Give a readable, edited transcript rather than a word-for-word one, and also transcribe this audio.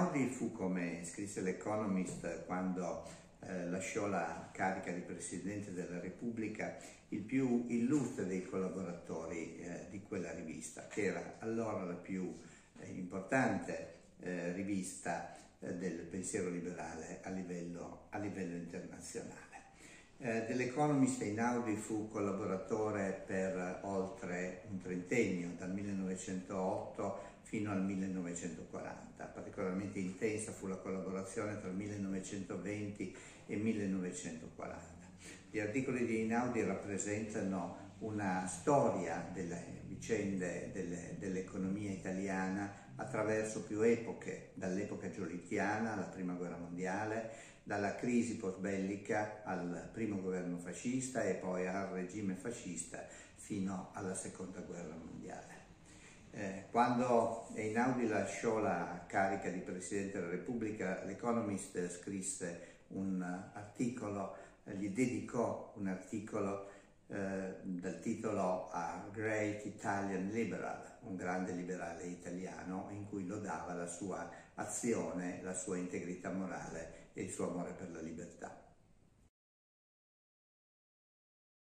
Einaudi fu, come scrisse l'Economist quando lasciò la carica di Presidente della Repubblica, il più illustre dei collaboratori di quella rivista, che era allora la più importante rivista del pensiero liberale a livello internazionale. Dell'Economist Einaudi fu collaboratore per oltre un trentennio, dal 1908 fino al 1940. Particolarmente intensa fu la collaborazione tra il 1920 e 1940. Gli articoli di Einaudi rappresentano una storia delle vicende dell'economia italiana attraverso più epoche, dall'epoca giolittiana alla Prima Guerra Mondiale, dalla crisi post-bellica al primo governo fascista e poi al regime fascista fino alla Seconda Guerra Mondiale. Quando Einaudi lasciò la carica di Presidente della Repubblica, l'Economist scrisse un articolo, gli dedicò un articolo dal titolo A Great Italian Liberal, un grande liberale italiano, in cui lodava la sua azione, la sua integrità morale e il suo amore per la libertà.